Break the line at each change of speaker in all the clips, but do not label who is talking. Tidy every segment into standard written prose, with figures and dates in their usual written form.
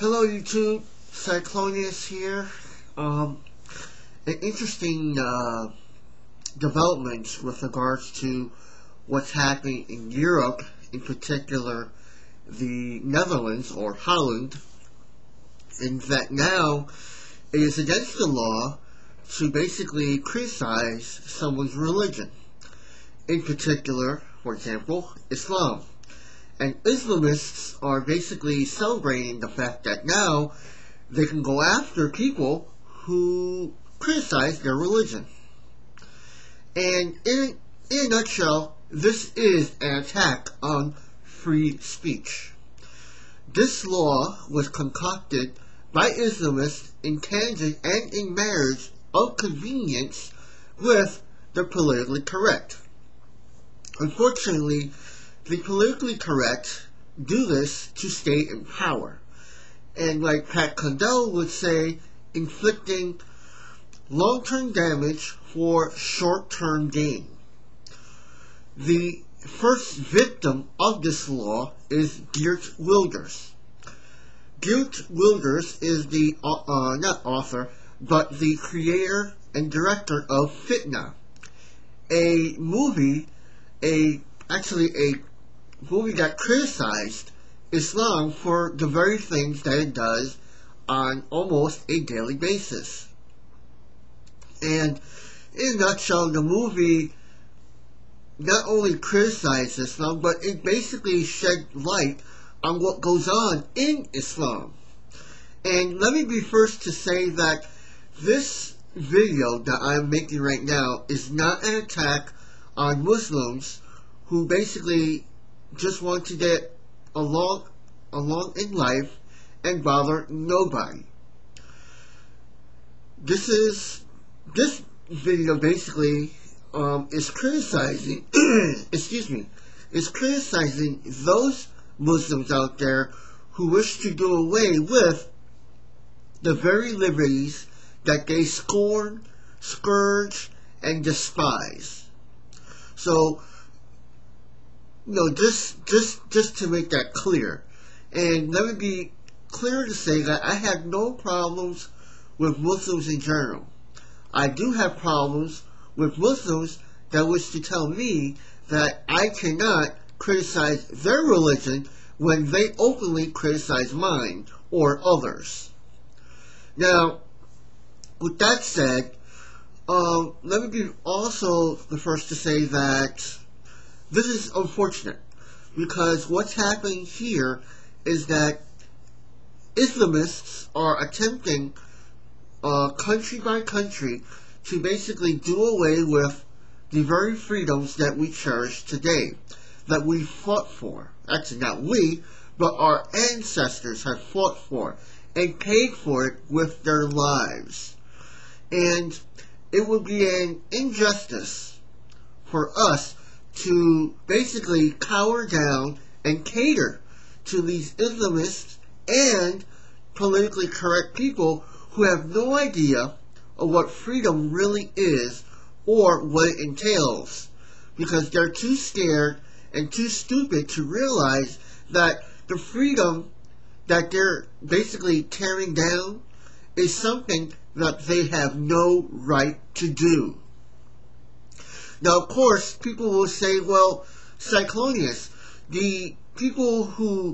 Hello YouTube, Cyclonius here. An interesting developments with regards to what's happening in Europe, in particular the Netherlands or Holland, in that now it is against the law to basically criticize someone's religion. In particular, for example, Islam. And Islamists are basically celebrating the fact that now they can go after people who criticize their religion. And in a nutshell, this is an attack on free speech. This law was concocted by Islamists in tangent and in marriage of convenience with the politically correct. Unfortunately, the politically correct do this to stay in power. And like Pat Condell would say, inflicting long-term damage for short-term gain. The first victim of this law is Geert Wilders. Geert Wilders is the, not author, but the creator and director of Fitna, a movie that criticized Islam for the very things that it does on almost a daily basis. And in a nutshell, the movie not only criticized Islam, but it basically shed light on what goes on in Islam. And let me be first to say that this video that I'm making right now is not an attack on Muslims who basically just want to get along in life and bother nobody. This video basically is criticizing is criticizing those Muslims out there who wish to do away with the very liberties that they scorn, scourge, and despise. So, just to make that clear. And let me be clear to say that I have no problems with Muslims in general. I do have problems with Muslims that wish to tell me that I cannot criticize their religion when they openly criticize mine or others. Now, with that said, let me be also the first to say that this is unfortunate, because what's happening here is that Islamists are attempting, country by country, to basically do away with the very freedoms that we cherish today, that we fought for. Actually, not we, but our ancestors have fought for and paid for it with their lives. And it would be an injustice for us to basically cower down and cater to these Islamists and politically correct people who have no idea of what freedom really is or what it entails, because they're too scared and too stupid to realize that the freedom that they're basically tearing down is something that they have no right to do. Now, of course, people will say, well, Cyclonius, the people who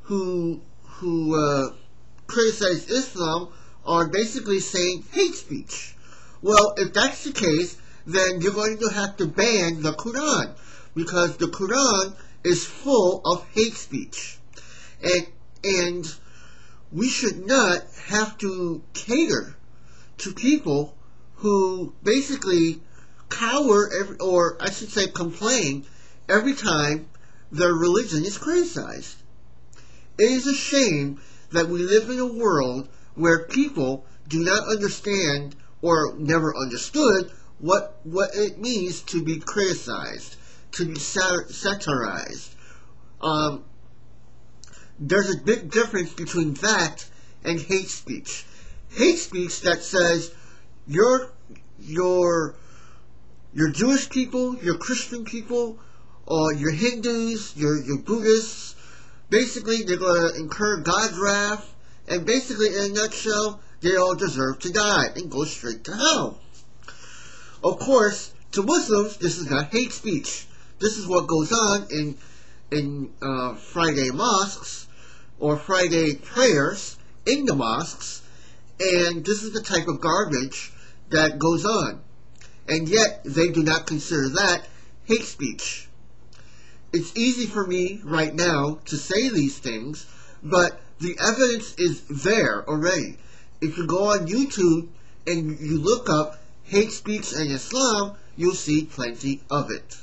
criticize Islam are basically saying hate speech. Well, if that's the case, then you're going to have to ban the Quran, because the Quran is full of hate speech. And we should not have to cater to people who basically cower, or I should say complain, every time their religion is criticized. It is a shame that we live in a world where people do not understand or never understood what it means to be criticized, to be satirized. There's a big difference between that and hate speech. Hate speech that says your Jewish people, your Christian people, or your Hindus, your Buddhists, basically they're going to incur God's wrath And basically, in a nutshell, they all deserve to die and go straight to hell. Of course, to Muslims, this is not hate speech. This is what goes on in Friday mosques or Friday prayers in the mosques, and this is the type of garbage that goes on. And yet, they do not consider that hate speech. It's easy for me right now to say these things, but the evidence is there already. If you go on YouTube and you look up hate speech and Islam, you'll see plenty of it.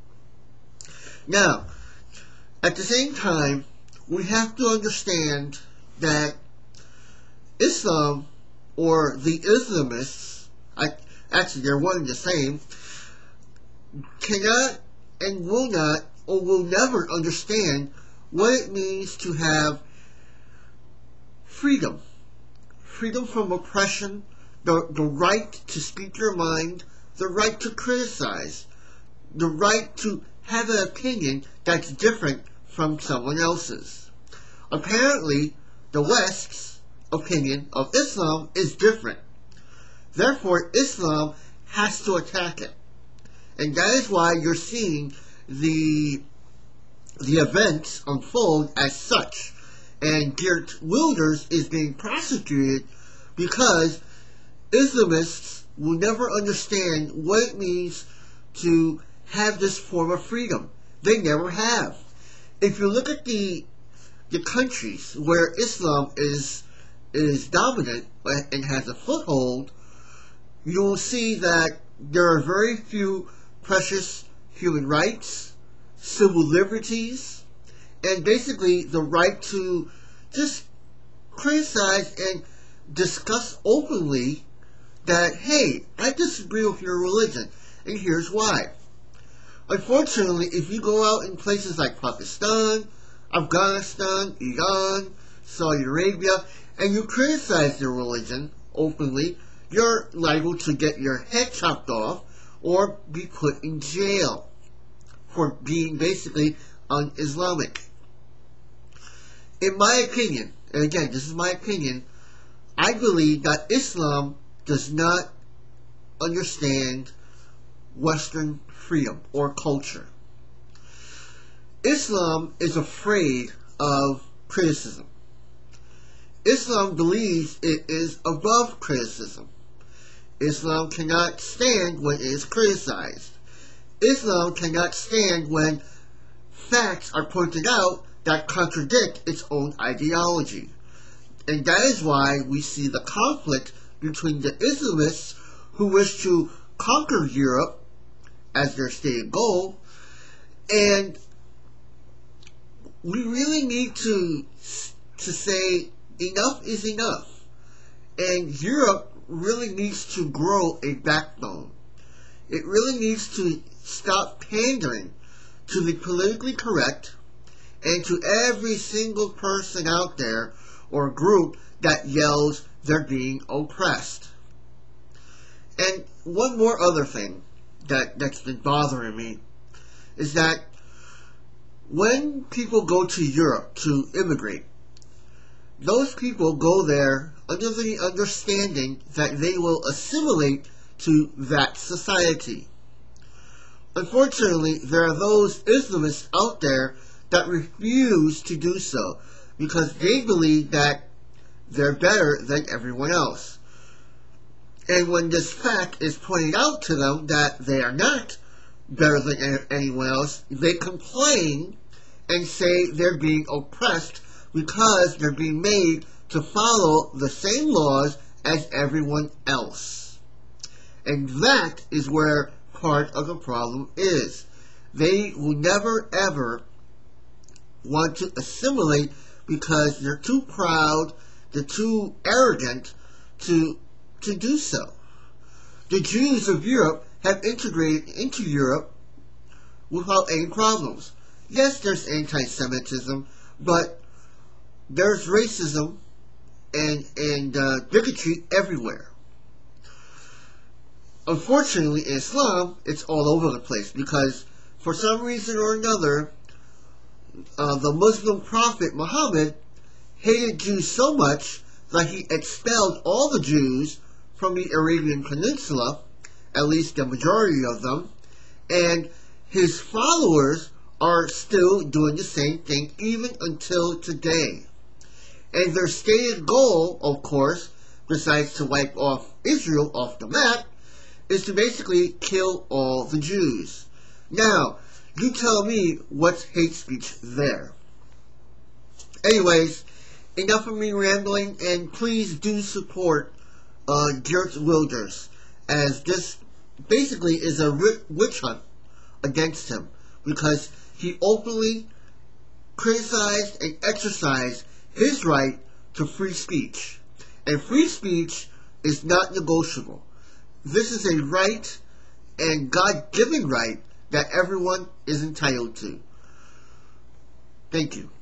Now, at the same time, we have to understand that Islam, or the Islamists, actually they're one and the same, cannot and will not or will never understand what it means to have freedom. Freedom from oppression, the right to speak your mind, the right to criticize, the right to have an opinion that's different from someone else's. Apparently, the West's opinion of Islam is different. Therefore, Islam has to attack it. And that is why you're seeing the events unfold as such. And Geert Wilders is being prosecuted because Islamists will never understand what it means to have this form of freedom. They never have. If you look at the countries where Islam is dominant and has a foothold, you will see that there are very few precious human rights, civil liberties, and basically the right to just criticize and discuss openly that, hey, I disagree with your religion, and here's why. Unfortunately, if you go out in places like Pakistan, Afghanistan, Iran, Saudi Arabia, and you criticize their religion openly, you're liable to get your head chopped off or be put in jail for being basically un-Islamic. In my opinion, and again, this is my opinion, I believe that Islam does not understand Western freedom or culture. Islam is afraid of criticism. Islam believes it is above criticism. Islam cannot stand when it is criticized. Islam cannot stand when facts are pointed out that contradict its own ideology. And that is why we see the conflict between the Islamists who wish to conquer Europe as their stated goal, and we really need to say enough is enough, and Europe really needs to grow a backbone. It really needs to stop pandering to the politically correct and to every single person out there or group that yells they're being oppressed. And one more other thing that's been bothering me is that when people go to Europe to immigrate, those people go there under the understanding that they will assimilate to that society. Unfortunately, there are those Islamists out there that refuse to do so because they believe that they're better than everyone else. And when this fact is pointed out to them that they are not better than anyone else, they complain and say they're being oppressed because they're being made to follow the same laws as everyone else. And that is where part of the problem is. They will never ever want to assimilate because they're too proud, they're too arrogant to do so. The Jews of Europe have integrated into Europe without any problems. Yes, there's anti-Semitism, but there's racism and bigotry everywhere. Unfortunately, in Islam, it's all over the place because for some reason or another, the Muslim prophet Muhammad, hated Jews so much that he expelled all the Jews from the Arabian Peninsula, at least the majority of them, and his followers are still doing the same thing even until today. And their stated goal, of course, besides to wipe off Israel off the map, is to basically kill all the Jews. Now, you tell me what's hate speech there. Anyways, enough of me rambling, and please do support Geert Wilders, as this basically is a witch hunt against him, because he openly criticized and exercised his right to free speech. And free speech is not negotiable. This is a right, and God-given right, that everyone is entitled to. Thank you.